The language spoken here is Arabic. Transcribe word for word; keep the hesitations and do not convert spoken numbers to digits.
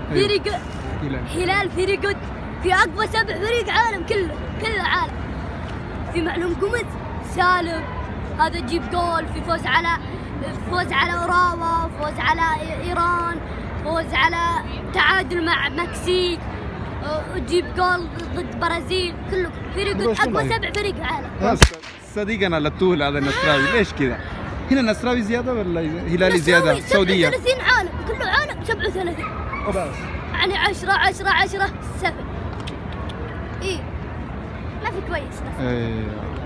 فريق هلال فريق قد في اقوى سبع فريق عالم كله كله عالم. في معلوم قمت سالم هذا تجيب جول في فوز على فوز على اوراوا، فوز على ايران، فوز على تعادل مع مكسيك، وتجيب جول ضد برازيل. كله فريق اقوى سبع فريق عالم. صديقنا للطول هذا النصراوي ليش كذا؟ هنا نصراوي زياده ولا هلالي زياده؟ سعوديه سبعة وثلاثين عالم كله عالم سبعة وثلاثين بس يعني عشرة عشرة عشرة سبعة. ايه ما في كويس بس. ايه